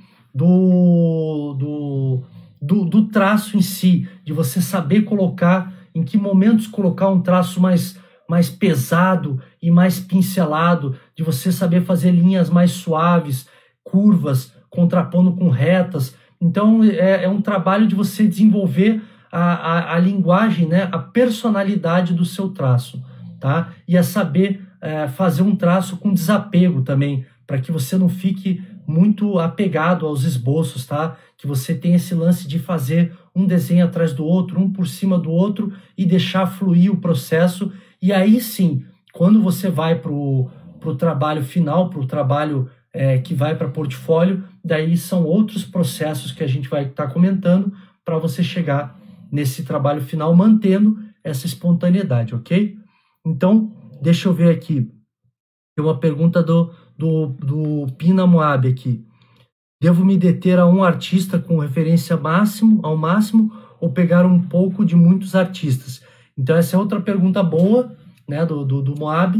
do, do, do, do traço em si, de você saber colocar, em que momentos colocar um traço mais, mais pesado e mais pincelado, de você saber fazer linhas mais suaves, curvas, contrapondo com retas. Então, é, é um trabalho de você desenvolver a, a, a linguagem, né, a personalidade do seu traço, tá? E a saber é, fazer um traço com desapego também, para que você não fique muito apegado aos esboços, tá? Que você tenha esse lance de fazer um desenho atrás do outro, um por cima do outro, e deixar fluir o processo. E aí sim, quando você vai para o trabalho final, para o trabalho É, que vai para portfólio, daí são outros processos que a gente vai estar tá comentando para você chegar nesse trabalho final mantendo essa espontaneidade, ok? Então, deixa eu ver aqui. Tem uma pergunta do, do, do Pina Moab aqui. Devo me deter a um artista com referência máximo, ao máximo ou pegar um pouco de muitos artistas? Então, essa é outra pergunta boa, né, do, do, do Moab.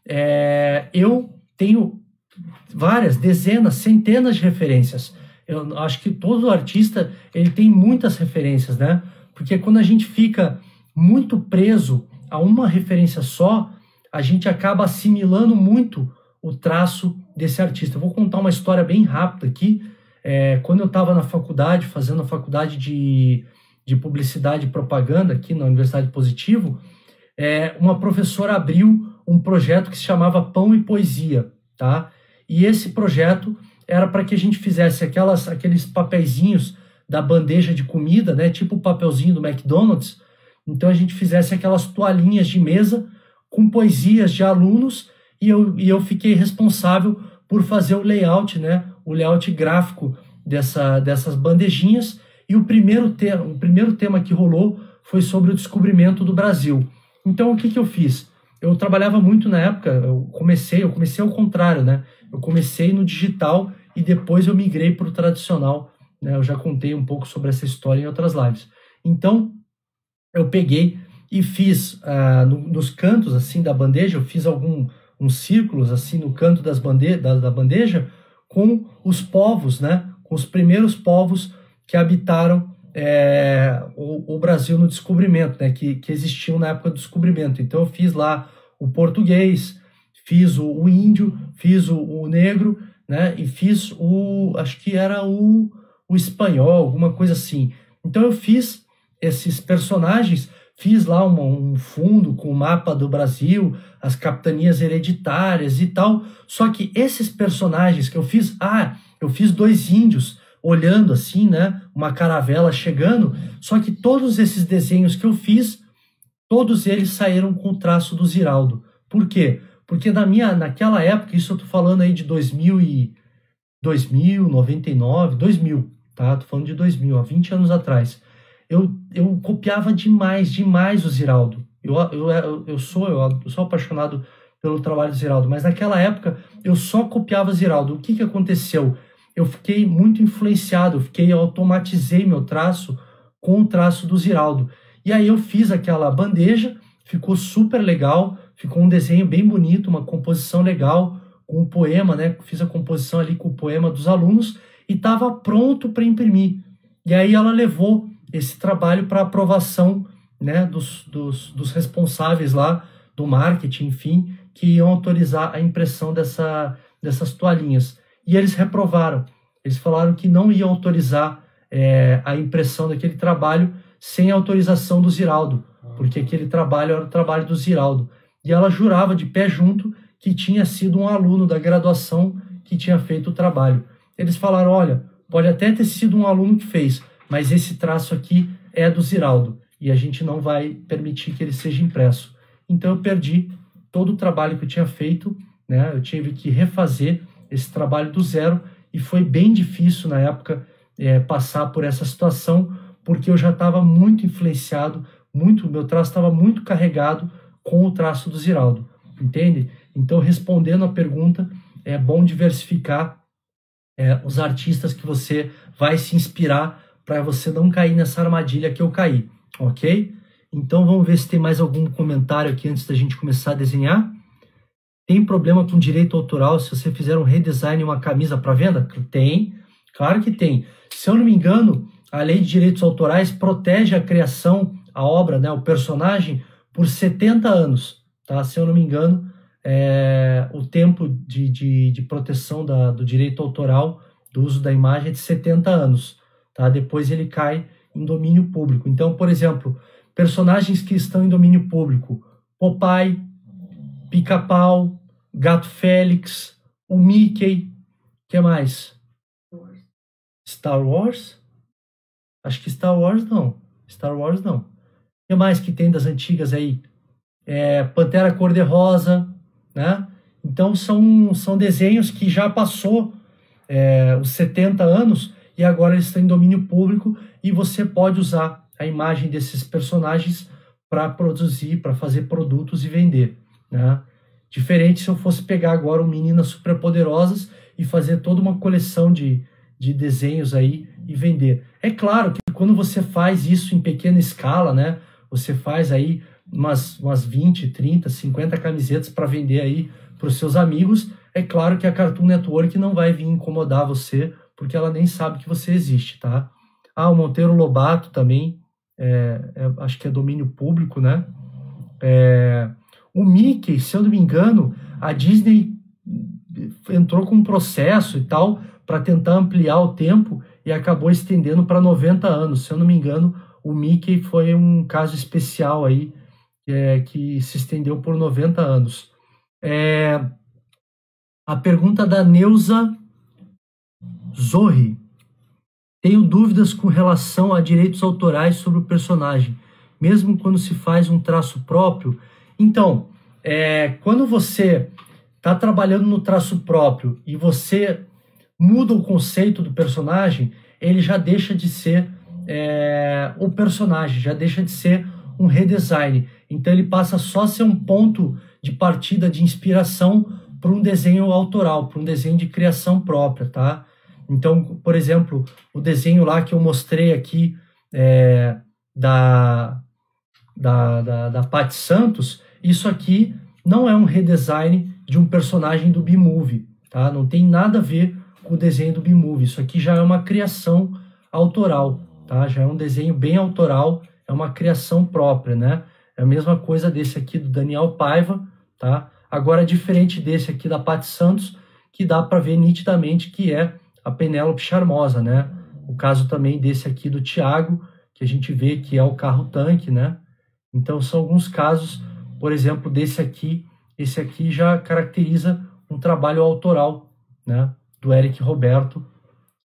É, eu tenho várias, dezenas, centenas de referências. Eu acho que todo artista ele tem muitas referências, né? Porque quando a gente fica muito preso a uma referência só, a gente acaba assimilando muito o traço desse artista. Eu vou contar uma história bem rápida aqui. É, quando eu estava na faculdade, fazendo a faculdade de, de publicidade e propaganda aqui na Universidade Positivo, é, uma professora abriu um projeto que se chamava Pão e Poesia, tá? E esse projeto era para que a gente fizesse aquelas, aqueles papeizinhos da bandeja de comida, né, tipo o papelzinho do McDonald's. Então a gente fizesse aquelas toalhinhas de mesa com poesias de alunos e eu, e eu fiquei responsável por fazer o layout, né, o layout gráfico dessa, dessas bandejinhas. E o primeiro, te o primeiro tema que rolou foi sobre o descobrimento do Brasil. Então o que, que eu fiz? Eu trabalhava muito na época, eu comecei, eu comecei ao contrário, né? Eu comecei no digital e depois eu migrei para o tradicional, né? Eu já contei um pouco sobre essa história em outras lives. Então, eu peguei e fiz uh, no, nos cantos assim da bandeja, eu fiz algum, uns círculos assim no canto das bande da, da bandeja com os povos, né? Com os primeiros povos que habitaram É, o, o Brasil no descobrimento, né, que, que existiam na época do descobrimento. Então eu fiz lá o português, fiz o, o índio, fiz o, o negro, né, e fiz o, acho que era o, o espanhol, alguma coisa assim. Então eu fiz esses personagens, fiz lá uma, um fundo com o mapa do Brasil, as capitanias hereditárias e tal, só que esses personagens que eu fiz, ah, eu fiz dois índios, olhando assim, né? Uma caravela chegando. Só que todos esses desenhos que eu fiz, todos eles saíram com o traço do Ziraldo. Por quê? Porque na minha, naquela época, isso eu tô falando aí de dois mil e dois mil, noventa e nove, dois mil, tá? Tô falando de dois mil, há vinte anos atrás. Eu, eu copiava demais, demais o Ziraldo. Eu, eu, eu, eu, sou, eu sou apaixonado pelo trabalho do Ziraldo, mas naquela época eu só copiava Ziraldo. O que que aconteceu? Eu fiquei muito influenciado, eu fiquei, eu automatizei meu traço com o traço do Ziraldo. E aí eu fiz aquela bandeja, ficou super legal, ficou um desenho bem bonito, uma composição legal, com um poema, né? Fiz a composição ali com o poema dos alunos e estava pronto para imprimir. E aí ela levou esse trabalho para aprovação, né, dos, dos, dos responsáveis lá do marketing, enfim, que iam autorizar a impressão dessa, dessas toalhinhas. E eles reprovaram. Eles falaram que não iam autorizar é, a impressão daquele trabalho sem autorização do Ziraldo, porque aquele trabalho era o trabalho do Ziraldo. E ela jurava de pé junto que tinha sido um aluno da graduação que tinha feito o trabalho. Eles falaram, olha, pode até ter sido um aluno que fez, mas esse traço aqui é do Ziraldo e a gente não vai permitir que ele seja impresso. Então eu perdi todo o trabalho que eu tinha feito, né? Eu tive que refazer esse trabalho do zero e foi bem difícil na época é, passar por essa situação, porque eu já estava muito influenciado, muito, meu traço estava muito carregado com o traço do Ziraldo, entende? Então, respondendo a pergunta, é bom diversificar é, os artistas que você vai se inspirar para você não cair nessa armadilha que eu caí, ok? Então, vamos ver se tem mais algum comentário aqui antes da gente começar a desenhar. Tem problema com direito autoral se você fizer um redesign em uma camisa para venda? Tem, claro que tem. Se eu não me engano, a lei de direitos autorais protege a criação, a obra, né, o personagem, por setenta anos, tá? Se eu não me engano, é, o tempo de, de, de proteção da, do direito autoral, do uso da imagem é de setenta anos, tá? Depois ele cai em domínio público. Então, por exemplo, personagens que estão em domínio público, Popeye, Pica-Pau, Gato Félix, o Mickey, o que mais? Star Wars? Acho que Star Wars não. Star Wars não. O que mais que tem das antigas aí? É, Pantera Cor-de-Rosa, né? Então são, são desenhos que já passou é, os setenta anos e agora eles estão em domínio público e você pode usar a imagem desses personagens para produzir, para fazer produtos e vender, né? Diferente se eu fosse pegar agora o Meninas Superpoderosas e fazer toda uma coleção de, de desenhos aí e vender. É claro que quando você faz isso em pequena escala, né? Você faz aí umas, umas vinte, trinta, cinquenta camisetas para vender aí para os seus amigos. É claro que a Cartoon Network não vai vir incomodar você, porque ela nem sabe que você existe, tá? Ah, o Monteiro Lobato também, é, é, acho que é domínio público, né? É, o Mickey, se eu não me engano, a Disney entrou com um processo e tal para tentar ampliar o tempo e acabou estendendo para noventa anos. Se eu não me engano, o Mickey foi um caso especial aí, é, que se estendeu por noventa anos. É, a pergunta da Neuza Zorri. Tenho dúvidas com relação a direitos autorais sobre o personagem, mesmo quando se faz um traço próprio. Então, é, quando você está trabalhando no traço próprio e você muda o conceito do personagem, ele já deixa de ser é, o personagem, já deixa de ser um redesign. Então ele passa só a ser um ponto de partida, de inspiração para um desenho autoral, para um desenho de criação própria, tá? Então, por exemplo, o desenho lá que eu mostrei aqui é, da, da, da, da Paty Santos, isso aqui não é um redesign de um personagem do B-Movie, tá? Não tem nada a ver com o desenho do B-Movie. Isso aqui já é uma criação autoral, tá? Já é um desenho bem autoral, é uma criação própria, né? É a mesma coisa desse aqui do Daniel Paiva, tá? Agora, diferente desse aqui da Paty Santos, que dá para ver nitidamente que é a Penélope Charmosa, né? O caso também desse aqui do Thiago, que a gente vê que é o carro-tanque, né? Então, são alguns casos, por exemplo, desse aqui. Esse aqui já caracteriza um trabalho autoral, né? Do Eric Roberto,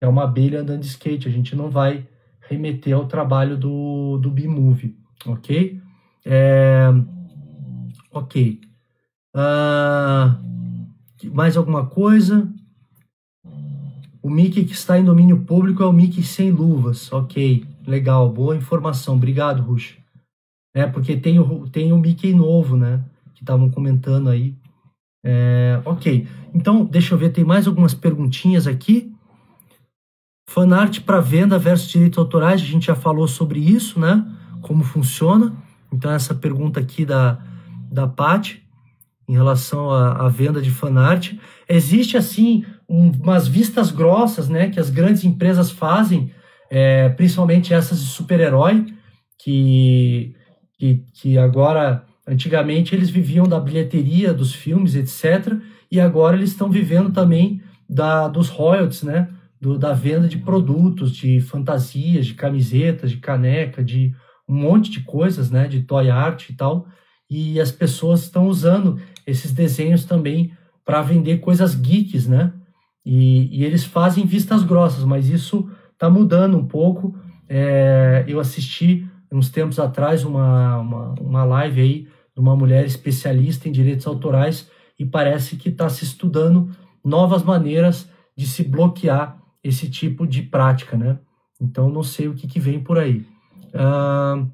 é uma abelha andando de skate. A gente não vai remeter ao trabalho do, do B-Movie, ok? É, ok. Uh, mais alguma coisa? O Mickey que está em domínio público é o Mickey sem luvas. Ok, legal, boa informação. Obrigado, Rush. É, porque tem o, tem o Mickey novo, né? Que estavam comentando aí. É, ok, então deixa eu ver, tem mais algumas perguntinhas aqui. Fanart para venda versus direitos autorais, a gente já falou sobre isso, né? Como funciona. Então essa pergunta aqui da, da Paty, em relação à, à venda de fanart. Existe, assim, um, umas vistas grossas, né, que as grandes empresas fazem, é, principalmente essas de super-herói, que, que, que agora, antigamente, eles viviam da bilheteria dos filmes, etcétera, e agora eles estão vivendo também da, dos royalties, né, do, da venda de produtos, de fantasias, de camisetas, de caneca, de um monte de coisas, né, de toy art e tal, e as pessoas estão usando esses desenhos também para vender coisas geeks, né? E, e eles fazem vistas grossas, mas isso está mudando um pouco. É, eu assisti uns tempos atrás uma, uma, uma live aí de uma mulher especialista em direitos autorais e parece que está se estudando novas maneiras de se bloquear esse tipo de prática, né? Então não sei o que, que vem por aí. Ah,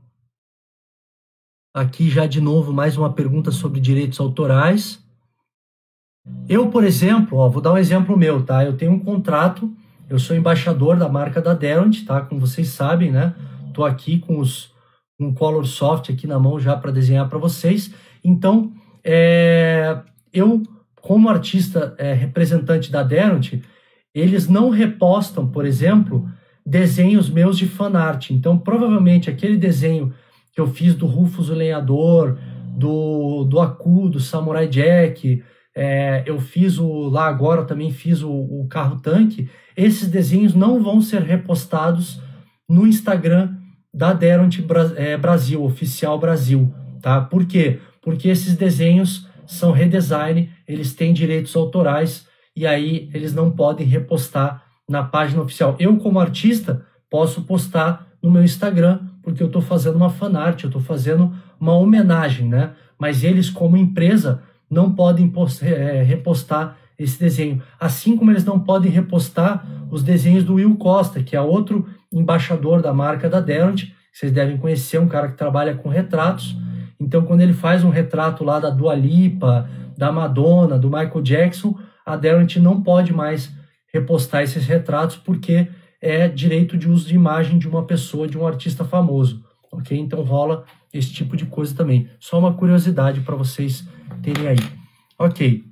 aqui já de novo mais uma pergunta sobre direitos autorais. Eu, por exemplo, ó, vou dar um exemplo meu, tá? Eu tenho um contrato, eu sou embaixador da marca da Derwent, tá? Como vocês sabem, né? Tô aqui com os um Color Soft aqui na mão já para desenhar para vocês. Então, é, eu, como artista é, representante da Derwent, eles não repostam, por exemplo, desenhos meus de fanart. Então, provavelmente, aquele desenho que eu fiz do Rufus o Lenhador, do, do Aku, do Samurai Jack, é, eu fiz o, lá agora eu também fiz o, o carro-tanque, esses desenhos não vão ser repostados no Instagram da Derwent é, Brasil, Oficial Brasil, tá? Por quê? Porque esses desenhos são redesign, eles têm direitos autorais, e aí eles não podem repostar na página oficial. Eu, como artista, posso postar no meu Instagram, porque eu estou fazendo uma fanart, eu estou fazendo uma homenagem, né? Mas eles, como empresa, não podem post, é, repostar esse desenho. Assim como eles não podem repostar os desenhos do Will Costa, que é outro embaixador da marca da Derwent, que vocês devem conhecer, um cara que trabalha com retratos. Então, quando ele faz um retrato lá da Dua Lipa, da Madonna, do Michael Jackson, a Derwent não pode mais repostar esses retratos porque é direito de uso de imagem de uma pessoa, de um artista famoso, ok? Então rola esse tipo de coisa também. Só uma curiosidade para vocês terem aí. Ok.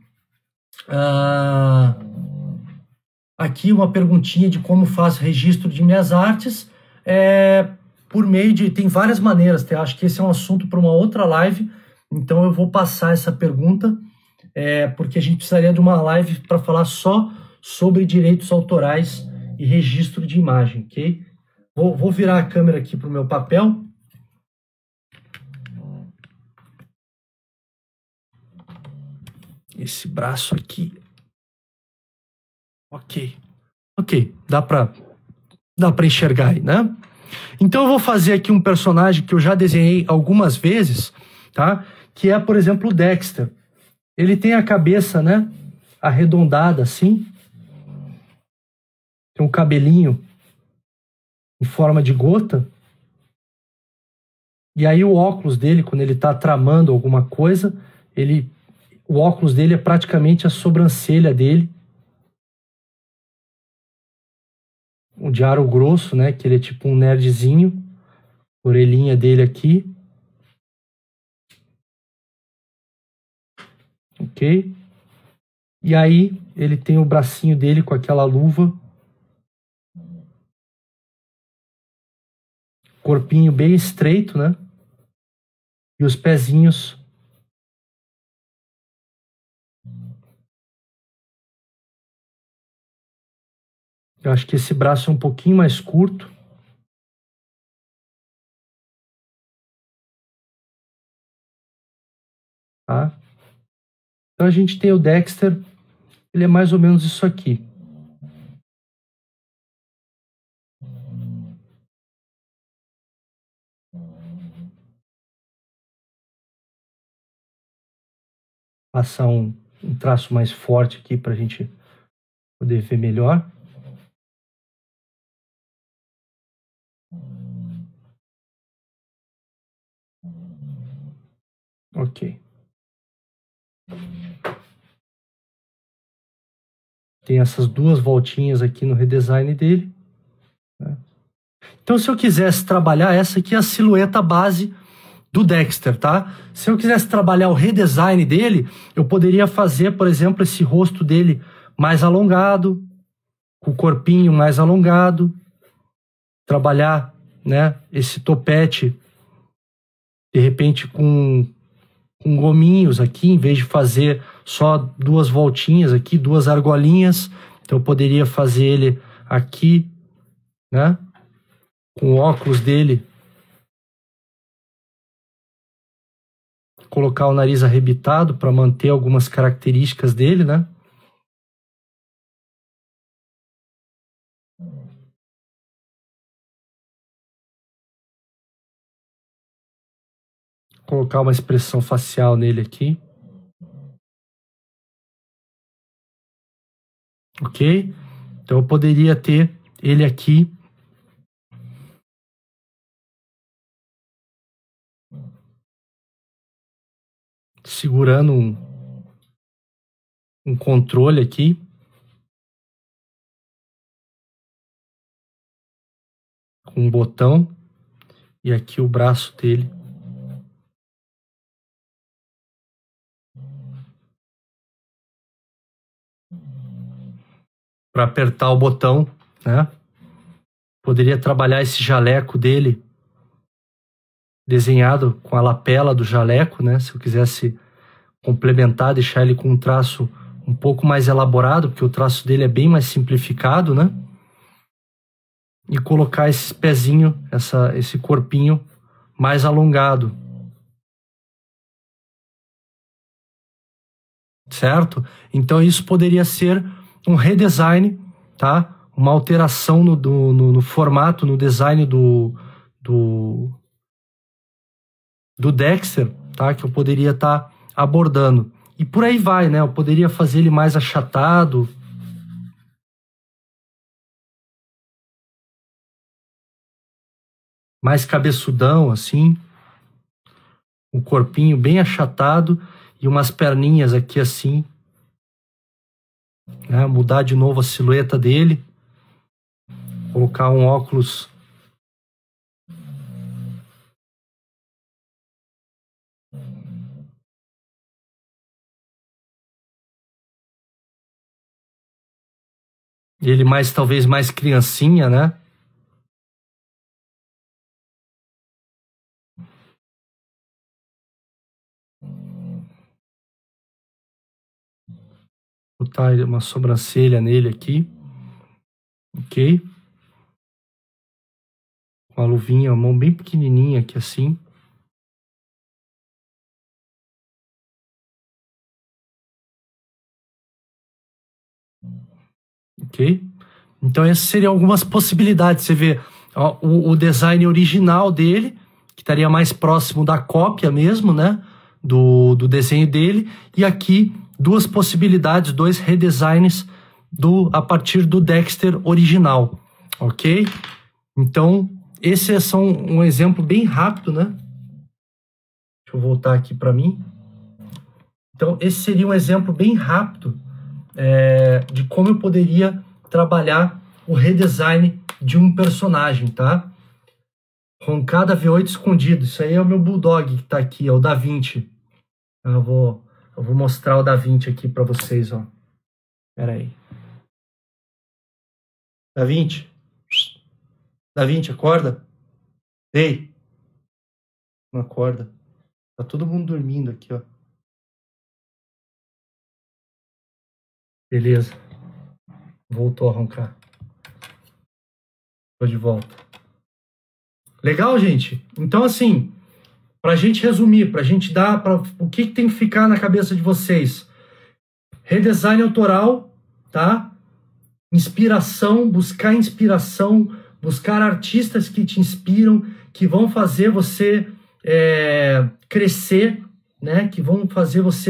Uh, aqui uma perguntinha de como faço registro de minhas artes. É, por meio de... Tem várias maneiras, tá? Acho que esse é um assunto para uma outra live, então eu vou passar essa pergunta, é, porque a gente precisaria de uma live para falar só sobre direitos autorais e registro de imagem, ok? Vou, vou virar a câmera aqui para o meu papel. Esse braço aqui. Ok. Ok, dá para dá para enxergar aí, né? Então eu vou fazer aqui um personagem que eu já desenhei algumas vezes, tá? Que é, por exemplo, o Dexter. Ele tem a cabeça, né, arredondada assim. Tem um cabelinho em forma de gota. E aí o óculos dele, quando ele está tramando alguma coisa, ele, o óculos dele é praticamente a sobrancelha dele. Um de aro grosso, né? Que ele é tipo um nerdzinho. Orelhinha dele aqui. Ok? E aí ele tem o bracinho dele com aquela luva. Corpinho bem estreito, né? E os pezinhos. Eu acho que esse braço é um pouquinho mais curto. Tá? Então a gente tem o Dexter. Ele é mais ou menos isso aqui. passar um, um traço mais forte aqui para a gente poder ver melhor. Ok. Tem essas duas voltinhas aqui no redesign dele, né? Então, se eu quisesse trabalhar, essa aqui é a silhueta base do Dexter, tá? Se eu quisesse trabalhar o redesign dele, eu poderia fazer, por exemplo, esse rosto dele mais alongado, com o corpinho mais alongado, trabalhar, né, esse topete, de repente, com, com gominhos aqui, em vez de fazer só duas voltinhas aqui, duas argolinhas. Então, eu poderia fazer ele aqui, né, com o óculos dele, colocar o nariz arrebitado para manter algumas características dele, né? Colocar uma expressão facial nele aqui. Ok? Então eu poderia ter ele aqui segurando um, um controle aqui. Com um botão. E aqui o braço dele. Para apertar o botão, né? Poderia trabalhar esse jaleco dele desenhado com a lapela do jaleco, né? Se eu quisesse complementar, deixar ele com um traço um pouco mais elaborado, porque o traço dele é bem mais simplificado, né? E colocar esse pezinho, essa, esse corpinho mais alongado. Certo? Então isso poderia ser um redesign, tá? Uma alteração no, do, no, no formato, no design do, do, do Dexter, tá? Que eu poderia estar tá abordando. E por aí vai, né? Eu poderia fazer ele mais achatado. Mais cabeçudão, assim. Um corpinho bem achatado e umas perninhas aqui assim. Né? Mudar de novo a silhueta dele. Colocar um óculos ele mais, talvez mais criancinha, né? Botar uma sobrancelha nele aqui. Ok? Com a luvinha, a mão bem pequenininha aqui assim. Ok? Então essas seriam algumas possibilidades. Você vê ó, o, o design original dele, que estaria mais próximo da cópia mesmo, né? Do, do desenho dele. E aqui duas possibilidades, dois redesigns do, a partir do Dexter original. Ok? Então esse é só um, um exemplo bem rápido, né? Deixa eu voltar aqui para mim. Então esse seria um exemplo bem rápido é, de como eu poderia trabalhar o redesign de um personagem, tá? Roncada V oito escondido. Isso aí é o meu Bulldog que tá aqui, é o Da Vinci. Eu vou, eu vou mostrar o Da Vinci aqui para vocês, ó. Pera aí. Da Vinci. Da Vinci, acorda. Ei. Não acorda. Tá todo mundo dormindo aqui, ó. Beleza. Voltou a roncar. Tô de volta. Legal, gente? Então, assim, pra gente resumir, pra gente dar pra, o que, que tem que ficar na cabeça de vocês. Redesign autoral, tá? Inspiração, buscar inspiração, buscar artistas que te inspiram, que vão fazer você é, crescer, né? Que vão fazer você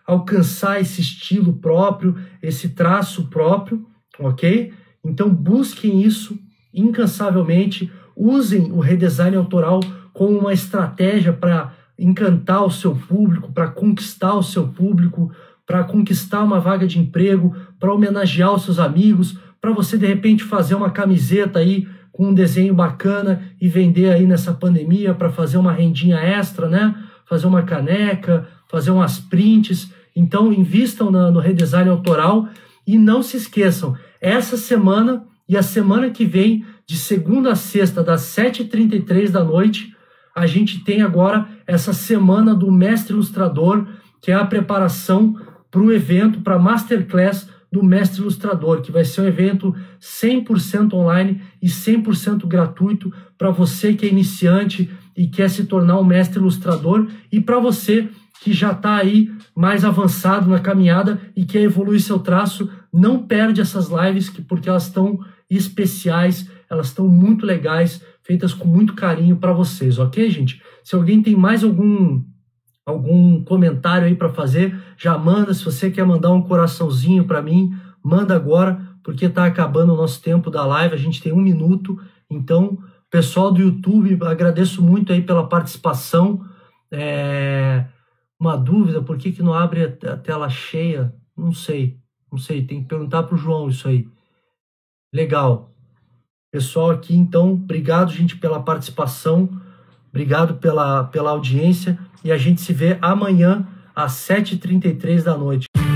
alcançar esse estilo próprio, esse traço próprio, ok? Então busquem isso incansavelmente, usem o redesign autoral como uma estratégia para encantar o seu público, para conquistar o seu público, para conquistar uma vaga de emprego, para homenagear os seus amigos, para você de repente fazer uma camiseta aí com um desenho bacana e vender aí nessa pandemia para fazer uma rendinha extra, né? Fazer uma caneca, fazer umas prints. Então invistam na, no redesign autoral e não se esqueçam, essa semana e a semana que vem, de segunda a sexta, das sete e trinta e três da noite, a gente tem agora essa semana do Mestre Ilustrador, que é a preparação para o evento, para a Masterclass do Mestre Ilustrador, que vai ser um evento cem por cento online e cem por cento gratuito para você que é iniciante e quer se tornar um Mestre Ilustrador, e para você que já está aí mais avançado na caminhada e quer evoluir seu traço. Não perde essas lives, porque elas estão especiais, elas estão muito legais, feitas com muito carinho para vocês, ok, gente? Se alguém tem mais algum, algum comentário aí para fazer, já manda. Se você quer mandar um coraçãozinho para mim, manda agora, porque está acabando o nosso tempo da live, a gente tem um minuto. Então, pessoal do YouTube, agradeço muito aí pela participação. É... Uma dúvida, por que que não abre a tela cheia? Não sei, não sei, tem que perguntar para o João isso aí. Legal. Pessoal aqui, então, obrigado, gente, pela participação, obrigado pela, pela audiência, e a gente se vê amanhã às sete e trinta e três da noite.